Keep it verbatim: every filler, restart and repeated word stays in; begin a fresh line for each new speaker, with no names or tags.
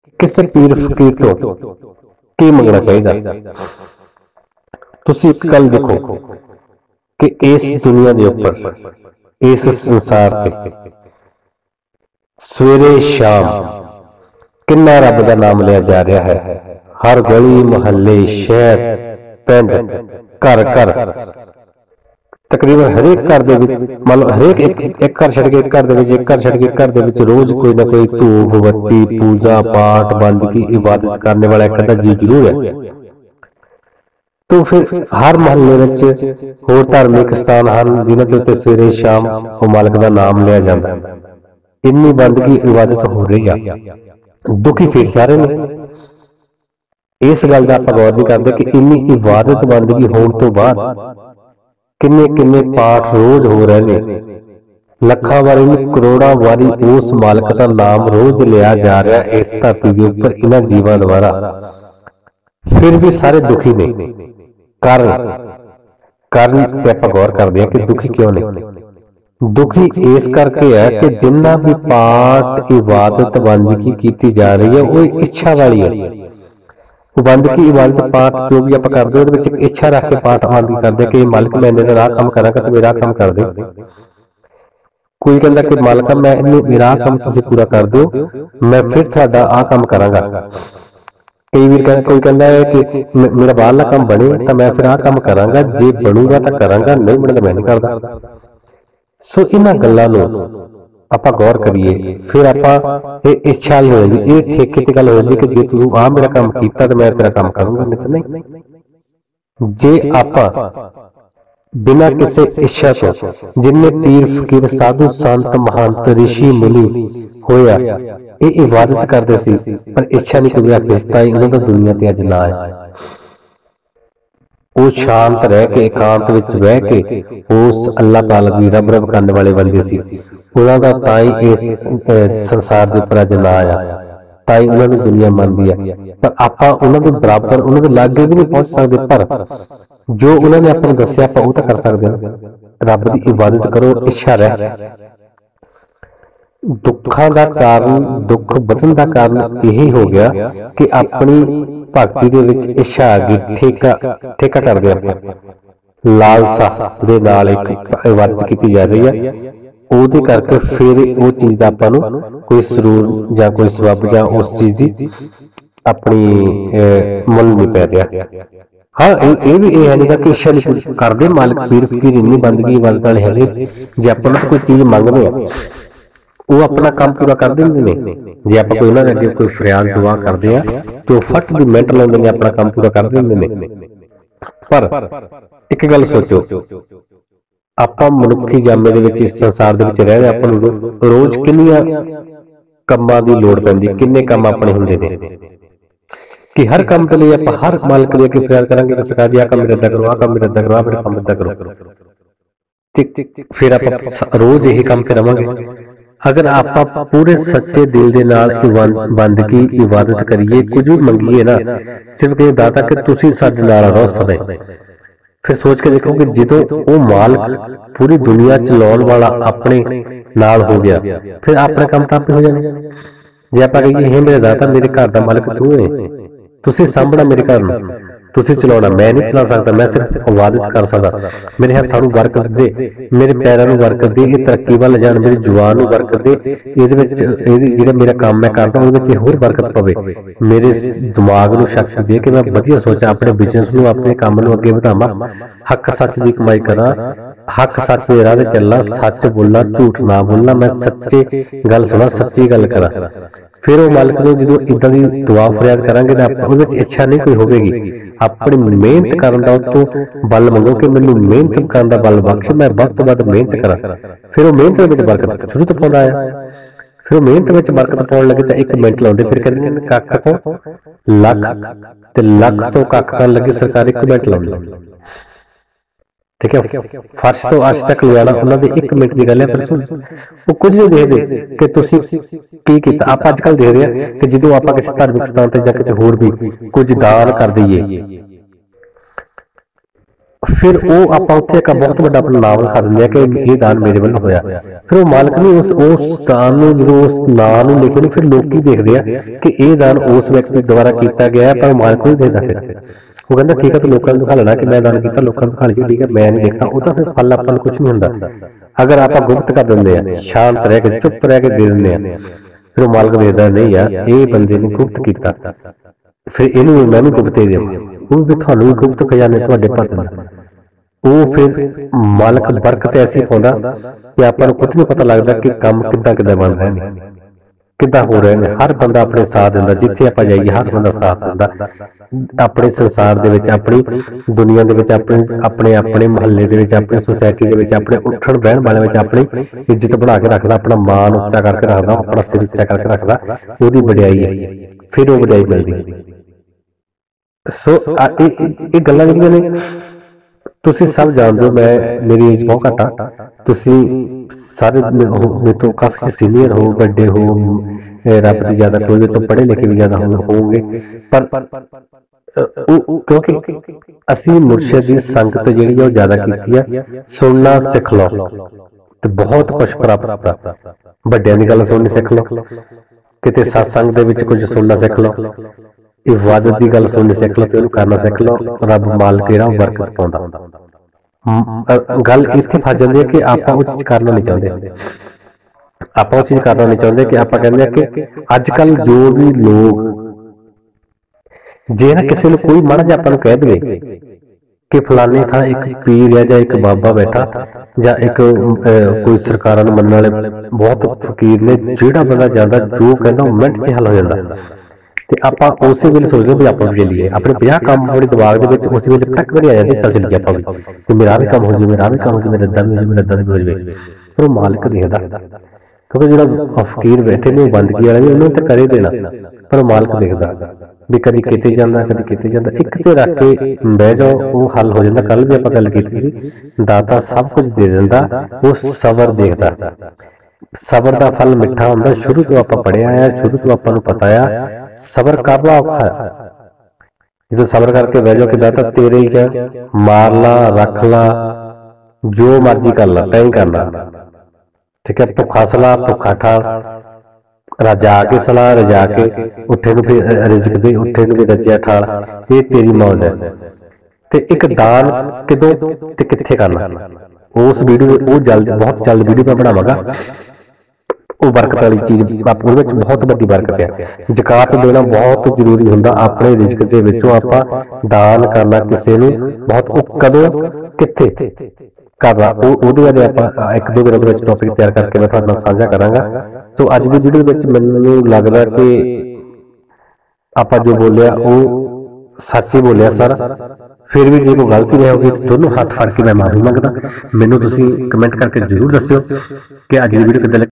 ਕਿਸੇ ਪੀਰ ਫਕੀਰ ਤੋਂ ਕੀ ਮੰਗਣਾ ਚਾਹੀਦਾ। ਤੁਸੀਂ ਇੱਕ ਗੱਲ ਦੇਖੋ ਕਿ ਇਸ ਦੁਨੀਆ ਦੇ ਉੱਪਰ, ਇਸ ਸੰਸਾਰ ਤੇ ਸਵੇਰੇ ਸ਼ਾਮ ਕਿੰਨਾ ਰੱਬ ਦਾ ਨਾਮ ਲਿਆ ਜਾ ਰਿਹਾ ਹੈ। ਹਰ ਗਲੀ ਮੁਹੱਲੇ, ਸ਼ਹਿਰ, ਪਿੰਡ, ਘਰ ਘਰ, ਤਕਰੀਬਨ ਹਰੇਕ ਘਰ ਦੇ ਵਿੱਚ, ਮੰਨ ਲਓ ਹਰੇਕ ਇੱਕ ਇੱਕ ਘਰ ਛੱਡ ਕੇ ਇੱਕ ਘਰ ਦੇ ਵਿੱਚ, ਇੱਕ ਘਰ ਛੱਡ ਕੇ ਇੱਕ ਘਰ ਦੇ ਵਿੱਚ ਰੋਜ਼ ਕੋਈ ਨਾ ਕੋਈ ਧੂਪ ਬੱਤੀ, ਪੂਜਾ ਪਾਠ, ਬੰਦਗੀ, ਇਬਾਦਤ ਕਰਨੇ ਵਾਲਾ ਇੱਕ ਅੱਧਾ ਜੀ ਜ਼ਰੂਰ ਹੈ। तो फिर हर मोहल्ले ਵਿੱਚ ਹੋਰ ਧਾਰਮਿਕ ਸਥਾਨ ਹਨ ਜਿਨ੍ਹਾਂ ਦੇ ਉੱਤੇ ਸਵੇਰੇ ਸ਼ਾਮ ਉਹ ਮਾਲਕ ਦਾ ਨਾਮ ਲਿਆ ਜਾਂਦਾ ਹੈ। ਇੰਨੀ ਬੰਦਗੀ ਇਬਾਦਤ ਹੋ ਰਹੀ ਆ, ਦੁਖੀ ਫਿਰ ਸਾਰੇ ਨੇ। ਇਸ ਗੱਲ ਦਾ ਆਪਾਂ ਗੌਰ ਨਹੀਂ ਕਰਦੇ ਕਿ ਇੰਨੀ ਇਬਾਦਤ ਬੰਦਗੀ ਹੋਣ ਤੋਂ ਬਾਅਦ ਕਿੰਨੇ ਕਿੰਨੇ ਪਾਠ ਰੋਜ਼ ਹੋ ਰਹੇ ਨੇ, ਲੱਖਾਂ ਵਾਰੀ ਨਹੀਂ ਕਰੋੜਾਂ ਵਾਰੀ ਉਸ ਮਾਲਕ ਦਾ ਨਾਮ ਰੋਜ਼ ਲਿਆ ਜਾ ਰਿਹਾ ਇਸ ਧਰਤੀ ਦੇ ਉੱਪਰ ਇਹਨਾਂ ਜੀਵਾਂ ਦੁਆਰਾ, ਫਿਰ ਵੀ ਸਾਰੇ ਦੁਖੀ ਨੇ। ਕਾਰਨ ਕਾਰਨ ਤੇ ਆਪਾਂ ਗੌਰ ਕਰਦੇ ਹਾਂ ਕਿ ਦੁਖੀ ਕਿਉਂ ਨੇ। ਦੁਖੀ ਇਸ ਕਰਕੇ ਹੈ ਕਿ ਜਿੰਨਾ ਵੀ ਪਾਠ ਇਬਾਦਤ ਬੰਦਗੀ ਕੀਤੀ ਜਾ ਰਹੀ ਹੈ ਉਹ ਇੱਛਾ ਵਾਲੀ ਹੈ। ਉਹ ਬੰਦਗੀ ਇਬਾਦਤ ਪਾਠ ਜੋ ਵੀ ਆਪਾਂ ਕਰਦੇ ਉਹਦੇ ਵਿੱਚ ਇੱਕ ਇੱਛਾ ਰੱਖ ਕੇ ਪਾਠ ਬੰਦਗੀ ਕਰਦੇ ਕਿ ਮਾਲਕ ਮੈਂ ਇਹਨੇ ਦਾ ਕੰਮ ਕਰਾਂਗਾ ਤੇ ਮੇਰਾ ਕੰਮ ਕਰ ਦੇ। ਕੋਈ ਕਹਿੰਦਾ ਕਿ ਮਾਲਕ ਮੈਂ ਇਹਨੇ ਮੇਰਾ ਕੰਮ ਤੁਸੀਂ ਪੂਰਾ ਕਰ ਦਿਓ, ਮੈਂ ਫਿਰ ਤੁਹਾਡਾ ਆਹ ਕੰਮ ਕਰਾਂਗਾ। ਕਈ ਵੀਰ ਕਹਿੰਦਾ, ਕੋਈ ਕਹਿੰਦਾ ਹੈ ਕਿ ਮੇਰਾ ਬਾਹਰਲਾ ਕੰਮ ਬਣੇ ਤਾਂ ਮੈਂ ਫਿਰ ਆਹ ਕੰਮ ਕਰਾਂਗਾ, ਜੇ ਬਣੂਗਾ ਤਾਂ ਕਰਾਂਗਾ, ਨਹੀਂ ਬਣਦਾ ਮੈਂ ਨਹੀਂ ਕਰਦਾ। ਸੋ ਇਹਨਾਂ ਗੱਲਾਂ ਨੂੰ ਆਪਾਂ ਗੌਰ ਕਰੀਏ, ਫਿਰ ਆਪਾਂ ਇਹ ਇੱਛਾ ਹੋ ਜਾਂਦੀ, ਇਹ ਠੇਕੇ ਤੇ ਗੱਲ ਹੋ ਜਾਂਦੀ ਕਿ ਜੇ ਤੂੰ ਆਹ ਮੇਰਾ ਕੰਮ ਕੀਤਾ ਤਾਂ ਮੈਂ ਤੇਰਾ ਕੰਮ ਕਰੂੰਗਾ, ਨਹੀਂ ਤਾਂ ਨਹੀਂ। ਜੇ ਆਪਾਂ ਬਿਨਾਂ ਕਿਸੇ ਇੱਛਾ ਤੋਂ, ਜਿੰਨੇ ਪੀਰ ਫਕੀਰ ਸਾਧੂ ਸੰਤ ਮਹੰਤ ਰਿਸ਼ੀ ਮੁਨੀ ਹੋਇਆ ਇਹ ਇਬਾਦਤ ਕਰਦੇ ਸੀ ਪਰ ਇੱਛਾ ਨਹੀਂ ਕੋਈ ਰੱਖਦੇ ਸੀ, ਤਾਂ ਹੀ ਉਹਨਾਂ ਦਾ ਦੁਨੀਆ ਤੇ ਅੱਜ ਨਾ ਆਇਆ। ਉਹ ਸ਼ਾਂਤ ਰਹਿ ਕੇ ਇਕਾਂਤ ਵਿੱਚ ਬਹਿ ਕੇ ਉਸ ਅੱਲਾਹ ਤਾਲਾ ਦੀ ਰਬ ਰਬ ਕਰਨ ਵਾਲੇ ਬੰਦੇ ਸੀ, ਉਹਨਾਂ ਦਾ ਤਾਂ ਹੀ ਇਸ ਸੰਸਾਰ ਦੇ ਉੱਪਰ ਅੱਜ ਨਾ ਆਇਆ, ਤਾਂ ਹੀ ਉਹਨਾਂ ਨੂੰ ਦੁਨੀਆ ਮੰਨਦੀ ਹੈ। ਪਰ ਆਪਾਂ ਉਹਨਾਂ ਦੇ ਬਰਾਬਰ, ਉਹਨਾਂ ਦੇ ਲਾਗੇ ਵੀ ਨਹੀਂ ਪਹੁੰਚ ਸਕਦੇ, ਪਰ ਜੋ ਉਹਨਾਂ ਨੇ ਆਪਾਂ ਨੂੰ ਦੱਸਿਆ ਆਪਾਂ ਉਹ ਤਾਂ ਕਰ ਸਕਦੇ ਹਾਂ। ਰੱਬ ਦੀ ਇਬਾਦਤ ਕਰੋ, ਇੱਛਾ ਰਹਿ। ਦੁੱਖਾਂ ਦਾ ਕਾਰਨ, ਦੁੱਖ ਵਧਣ ਦਾ ਕਾਰਨ ਇਹੀ ਹੋ ਗਿਆ ਕਿ ਆਪਣੀ ਭਗਤੀ ਦੇ ਵਿੱਚ ਇੱਛਾ ਆ ਗਈ, ਠੇਕਾ ਠੇਕਾ ਕਰਦੇ ਆਪਾਂ, ਲਾਲਸਾ ਦੇ ਨਾਲ ਇੱਕ ਇਬਾਦਤ ਕੀਤੀ ਜਾ ਰਹੀ ਹੈ। ਉਹਦੇ ਕਰਕੇ ਫਿਰ ਉਹ ਚੀਜ਼ ਦਾ ਆਪਾਂ ਨੂੰ ਕੋਈ ਸਰੂਰ ਜਾਂ ਕੋਈ ਸਬੱਬ ਜਾਂ ਉਸ ਚੀਜ਼ ਦੀ ਆਪਣੀ ਮੁੱਲ ਨਹੀਂ ਪੈ ਰਿਹਾ। ਹਾਂ ਇਹ ਇਹ ਵੀ ਇਹ ਹੈ ਨਹੀਂ ਕਿ ਇੱਛਾ ਨਹੀਂ ਕਰਦੇ। ਮਾਲਕ ਪੀਰ ਫਕੀਰ ਇੰਨੀ ਬੰਦਗੀ ਇਬਾਦਤ ਵਾਲੇ ਹੈਗੇ, ਜੇ ਆਪਾਂ ਨੂੰ ਕੋਈ ਚੀਜ਼ ਮੰਗਦੇ ਆ ਉਹ ਆਪਣਾ ਕੰਮ ਪੂਰਾ ਕਰ ਦਿੰਦੇ ਨੇ। ਜੇ ਆਪਾਂ ਕੋਈ ਉਹਨਾਂ ਦੇ ਅੱਗੇ ਕੋਈ ਫਰਿਆਦ ਦੁਆ ਕਰਦੇ ਆ ਤੇ ਉਹ ਫੱਟ ਦੀ ਮਿੰਟ ਲਾਉਂਦੇ ਨੇ, ਆਪਣਾ ਕੰਮ ਪੂਰਾ ਕਰ ਦਿੰਦੇ ਨੇ। ਪਰ ਇੱਕ ਗੱਲ ਸੋਚੋ, ਆਪਾਂ ਮਨੁੱਖੀ ਜਾਮੇ ਦੇ ਵਿੱਚ, ਇਸ ਸੰਸਾਰ ਦੇ ਵਿੱਚ ਰਹਿ ਰਹੇ, ਆਪਾਂ ਨੂੰ ਰੋਜ਼ ਕਿੰਨੀਆਂ ਕੰਮਾਂ ਦੀ ਲੋੜ ਪੈਂਦੀ, ਕਿੰਨੇ ਕੰਮ ਆਪਣੇ ਹੁੰਦੇ ਨੇ ਕਿ ਹਰ ਕੰਮ ਦੇ ਲਈ ਆਪਾਂ ਹਰ ਮਾਲਕ ਦੇ ਅੱਗੇ ਫਰਿਆਦ ਕਰਾਂਗੇ ਕਿ ਸਰਕਾਰ ਜੀ ਆਹ ਕੰਮ ਮੇਰਾ ਏਦਾਂ ਕਰੋ, ਆਹ ਕੰਮ ਮੇਰਾ ਏਦਾਂ ਕਰੋ, ਆਹ ਮੇਰਾ ਕੰਮ ਏਦਾਂ ਕਰੋ। ਫਿਰ ਆਪਾਂ ਰੋਜ਼ ਇਹੀ ਕੰਮ ਤੇ ਰਵਾਂਗੇ। ਅਗਰ ਆਪਾਂ ਪੂਰੇ ਸੱਚੇ ਦਿਲ ਦੇ ਨਾਲ ਬੰਦਗੀ ਇਬਾਦਤ ਕਰੀਏ, ਕੁਝ ਵੀ ਮੰਗੀਏ ਨਾ, ਸਿਰਫ ਇਹ ਦਾਤਾ ਕਿ ਤੁਸੀਂ ਸਾਡੇ ਨਾਲ ਰਹੋ ਸਦਾ, ਫਿਰ ਸੋਚ ਕੇ ਦੇਖੋ ਕਿ ਜਦੋਂ ਉਹ ਮਾਲਕ ਪੂਰੀ ਦੁਨੀਆ ਚਲਾਉਣ ਵਾਲਾ ਆਪਣੇ ਨਾਲ ਹੋ ਗਿਆ, ਫਿਰ ਆਪਣੇ ਕੰਮ ਤਾਂ ਆਪੇ ਹੋ ਜਾਣੇ। ਜੇ ਆਪਾਂ ਕਹੀਏ ਹੇ ਮੇਰੇ ਦਾਤਾ, ਮੇਰੇ ਘਰ ਦਾ ਮਾਲਕ ਤੂੰ ਹੈ, ਤੁਸੀਂ ਸਾਂਭਣਾ ਮੇਰੇ ਘਰ ਨੂੰ, ਤੁਸੀਂ ਚਲਾਉਣਾ, ਮੈਂ ਨਹੀਂ ਚਲਾ ਸਕਦਾ, ਮੈਂ ਸਿਰਫ ਇਬਾਦਤ ਕਰ ਸਕਦਾ। ਮੇਰੇ ਹੱਥਾਂ ਨੂੰ ਬਰਕਤ ਦੇ, ਮੇਰੇ ਪੈਰਾਂ ਨੂੰ ਬਰਕਤ ਦੇ, ਇਹ ਤਰੱਕੀ ਵੱਲ ਜਾਣ, ਮੇਰੀ ਜ਼ੁਬਾਨ ਨੂੰ ਬਰਕਤ ਦੇ, ਇਹਦੇ ਵਿੱਚ ਇਹਦੀ ਜਿਹੜਾ ਮੇਰਾ ਕੰਮ ਮੈਂ ਕਰਦਾ ਉਹਦੇ ਵਿੱਚ ਹੋਰ ਬਰਕਤ ਪਵੇ, ਮੇਰੇ ਦਿਮਾਗ ਨੂੰ ਸ਼ਕਤੀ ਦੇ ਕਿ ਮੈਂ ਵਧੀਆ ਸੋਚਾਂ, ਆਪਣੇ ਬਿਜ਼ਨਸ ਨੂੰ, ਆਪਣੇ ਕੰਮ ਨੂੰ ਅੱਗੇ ਵਧਾਵਾਂ, ਹੱਕ ਸੱਚ ਦੀ ਕਮਾਈ ਕਰਾਂ, ਹੱਕ ਸੱਚ ਦੇ ਰਾਹ ਤੇ ਚੱਲਾਂ, ਸੱਚ ਬੋਲਾਂ, ਝੂਠ ਨਾ ਬੋਲਾਂ, ਮੈਂ ਸੱਚੇ ਗੱਲ ਸੁਣਾ, ਸੱਚੀ ਗੱਲ ਕਰਾਂ। ਫਿਰ ਉਹ ਮਾਲਕ ਨੂੰ ਜਦੋਂ ਇਦਾਂ ਦੀ ਦੁਆ ਫਰਿਆਦ ਕਰਾਂਗੇ ਤਾਂ ਉਹਦੇ ਵਿੱਚ ਇੱਛਾ ਨਹੀਂ ਕੋਈ ਹੋਵੇਗੀ, ਆਪਣੀ ਮਿਹਨਤ ਕਰਨ ਦਾ ਉਤੋਂ ਬਲ ਮੰਗੋ ਕਿ ਮੈਨੂੰ ਮਿਹਨਤ ਕਰਨ ਦਾ ਬਲ ਬਖਸ਼, ਮੈਂ ਵੱਧ ਤੋਂ ਵੱਧ ਮਿਹਨਤ ਕਰਾਂ। ਫਿਰ ਉਹ ਮਿਹਨਤ ਦੇ ਵਿੱਚ ਬਰਕਤ ਸ਼ੁਰੂ ਤੋਂ ਪਾਉਂਦਾ ਹੈ। ਫਿਰ ਉਹ ਮਿਹਨਤ ਵਿੱਚ ਬਰਕਤ ਪਾਉਣ ਲੱਗੇ ਤਾਂ ਇੱਕ ਮਿੰਟ ਲਾਉਂਦੇ, ਫਿਰ ਕਹਿੰਦੇ ਨੇ ਕੱਖ ਤੋਂ ਲੱਖ ਤੇ ਲੱਖ ਤੋਂ ਕੱਖ ਕਰਨ ਲੱਗੇ ਸਰਕਾਰ ਇੱਕ ਮਿੰਟ ਲਾਉਂਦੀ। ਠੀਕ ਹੈ, ਫਰਸ਼ ਤੋਂ ਅਰਸ਼ ਤੱਕ ਲਿਆਣਾ ਉਹਨਾਂ ਦੇ ਇੱਕ ਮਿੰਟ ਦੀ ਗੱਲ ਹੈ। ਪਰ ਉਹ ਕੁਝ ਨਹੀਂ ਦੇਖਦੇ ਕਿ ਤੁਸੀਂ ਕੀ ਕੀਤਾ। ਆਪਾਂ ਅੱਜ ਕੱਲ੍ਹ ਦੇਖਦੇ ਹਾਂ ਕਿ ਜਦੋਂ ਆਪਾਂ ਕਿਸੇ ਧਾਰਮਿਕ ਸਥਾਨ ਤੇ ਜਾਂ ਕਿਤੇ ਹੋਰ ਵੀ ਕੁਝ ਦਾਨ ਕਰ ਦਈਏ, फिर वो आप उत्थे एक बहुत बड़ा अपना नाम लिखा दिंदे कि ये दान मेरे वालों होया। फिर वो मालिक ने उस उस दान नूं जो उस नाम नूं लिखे, फिर लोग देखते हैं कि ये दान उस व्यक्ति द्वारा किया गया है, पर मालिक नहीं देता। फिर वो कहता ठीक है, तो लोगों को दिखा लेना कि मैं दान किया, लोगों को दिखा लीजिए, ठीक है, मैं नहीं देखना, वो फिर फल अपन कुछ नहीं होंदा। अगर आप गुप्त कर देंगे, शांत रह के चुप रह के दे देंगे, फिर मालिक देखता नहीं यार ये बंदे ने गुप्त किया, फिर इनू मैं भी गुप्त दे देवां, वो भी थानू गुप्त खजाने तुहाडे भर दिंदा। वो फिर मालिक बरकत ऐसी पाउंदा कि आपां नूं कुछ नहीं पता लगता कि काम किद्दां किद्दां बन रहे हैं, किद्दां हो रहे हैं। हर बंदा अपने साथ दिंदा, जिथे आपां जाइए हर बंदा साथ दिंदा। अपने संसार दे विच, अपनी दुनिया दे विच, अपने अपने अपने महल्ले दे विच, अपनी सोसाइटी दे विच, अपने उठण बहण वाले विच अपनी इज्जत बना के रखदा, अपना मान उच्चा करके रखदा, अपना सिर उच्चा करके रखदा, ओहदी वडियाई है, फिर वो वडियाई मिलदी है। सो ये गल्लां जिहड़ियां ने तुसी सब जानते हो, मैं मेरी एज बहुत घट आ, तुसी सारे मेरे तो काफी सीनियर हो, बड़े हो, रब की ज्यादा कोई तो पढ़े लिखे भी ज्यादा होंगे, पर क्योंकि असी मुर्शिद की संगत जिहड़ी है ज्यादा कीती है, सुनना सिख लो तो बहुत कुछ प्राप्त होता। बड़ियां दी गल सुननी सिख लो, किते सत्संग दे विच कुछ सुनना सिख लो, इबादत की गल सुननी सिख लो, तो करना सिख लो, रब मालिक जिहड़ा बरकत पाउंदा। गल इत्थे फस जाती है कि आप वो चीज करना नहीं चाहते, आप वो चीज करना नहीं चाहते कि आप कहते हैं कि अजकल जो भी लोग जे ना किसी ने कोई माड़ा जिहा आपां कह दे कि फलाने था एक पीर है, या एक बाबा बैठा, या एक कोई सरकारां नूं मनण वाले बहुत फकीर ने, जिहड़ा बंदा जांदा जो कहंदा मिंट च हल हो जांदा। ते आपां उसे वेले सोचदे भी आपां भी चलीए, अपने पचास काम अपने दिमाग दे विच उस वेले टक करी आ जांदे, चल चलीए आपां भी, कि मेरा भी काम हो जाए, मेरा भी काम हो जाए, मेरा इदां भी हो जाए, मेरा इदां भी हो जाए। पर मालिक देखदा, क्योंकि जिहड़ा फकीर बैठे ने बंदगी वाले ने उन्होंने तो करे देना, पर मालिक देखदा भी कदी किते जांदा, कदी किते जांदा, एक ते रख के बह जाओ, वो हल हो जांदा। कल भी आपां गल कीती सी, दाता सब कुछ दे दिंदा, वो सबर देखदा। सबर का फल मिठा होंदा, शुरू तो आप पढ़िया है, शुरू तो आपको पता है सबर करना औखा है। जो सबर करके बह जाओ कि दाता तेरे ही क्या, मार ला, रख ला, जो मर्जी कर ला, तैं करना, ठीक है। भुखा सला, भुखा ठाल, रजा के सला, रजा के, उठे नूं फिर रिज़्क दे, उठे नूं भी रजिया ठाल, ये तेरी मौज है। ते एक दान किदों ते कित्थे करना, उस वीडियो वो जल्द बहुत जल्द वीडियो मैं बनावांगा। वो बरकत वाली चीज बहुत बड़ी बरकत है। जकात देना बहुत जरूरी होंदा, अपने रिज़्क दे विचों आपां दान करना किसी नूं बहुत, कदों कित्थे करना, ਉਹਦੇ ਬਾਰੇ ਆਪਾਂ ਇੱਕ ਦੋ ਦਿਨਾਂ ਦੇ ਵਿੱਚ ਟੌਪਿਕ ਤਿਆਰ ਕਰਕੇ ਮੈਂ ਤੁਹਾਡੇ ਨਾਲ ਸਾਂਝਾ ਕਰਾਂਗਾ। ਸੋ ਅੱਜ ਦੀ ਵੀਡੀਓ ਵਿੱਚ ਮੈਨੂੰ ਲੱਗਦਾ ਕਿ ਆਪਾਂ ਜੋ ਬੋਲਿਆ ਉਹ ਸੱਚ ਹੀ ਬੋਲਿਆ ਸਰ। फिर भी जो कोई गलती रही होगी तो दोनों हाथ फड़ के मैं माफी मंगदा। मैनूं तुसीं कमेंट करके जरूर दस्सिओ कि अज दी वीडियो किद्दां